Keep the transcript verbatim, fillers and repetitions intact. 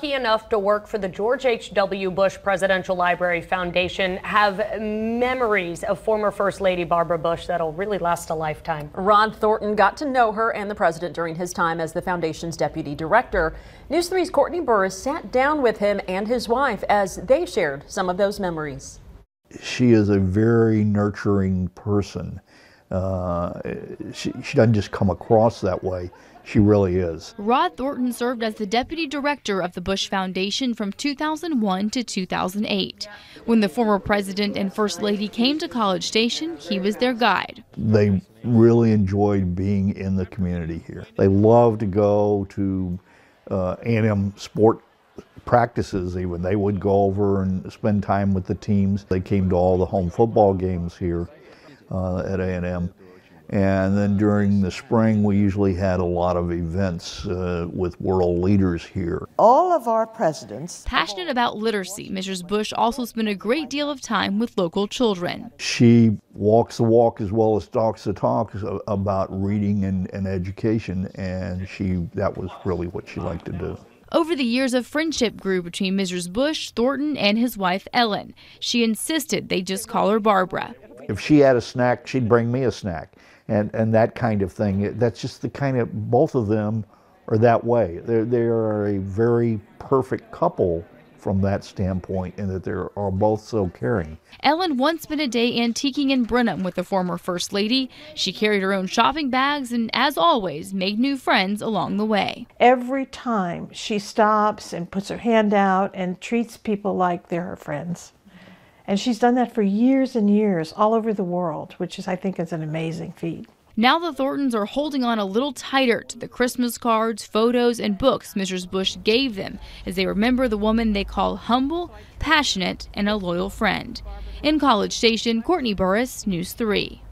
lucky enough to work for the George H W Bush Presidential Library Foundation have memories of former First Lady Barbara Bush that'll really last a lifetime. Rod Thornton got to know her and the president during his time as the foundation's deputy director. News three's Courtney Burris sat down with him and his wife as they shared some of those memories. She is a very nurturing person. Uh, she, she doesn't just come across that way. She really is. Rod Thornton served as the deputy director of the Bush Foundation from two thousand one to two thousand eight. When the former president and first lady came to College Station, he was their guide. They really enjoyed being in the community here. They love to go to uh, A and M sport practices even. They would go over and spend time with the teams. They came to all the home football games here uh, at A and M. And then during the spring, we usually had a lot of events uh, with world leaders here. All of our presidents. Passionate about literacy, Missus Bush also spent a great deal of time with local children. She walks the walk as well as talks the talk about reading and, and education, and she that was really what she liked to do. Over the years, a friendship grew between Missus Bush, Thornton, and his wife, Ellen. She insisted they just call her Barbara. If she had a snack, she'd bring me a snack. And, and that kind of thing. That's just the kind of, both of them are that way. They're, they are a very perfect couple from that standpoint, in that they are both so caring. Ellen once spent a day antiquing in Brenham with the former First Lady. She carried her own shopping bags and, as always, made new friends along the way. Every time she stops and puts her hand out and treats people like they're her friends. And she's done that for years and years all over the world, which is, I think, is an amazing feat. Now the Thorntons are holding on a little tighter to the Christmas cards, photos, and books Missus Bush gave them as they remember the woman they call humble, passionate, and a loyal friend. In College Station, Courtney Burris, News three.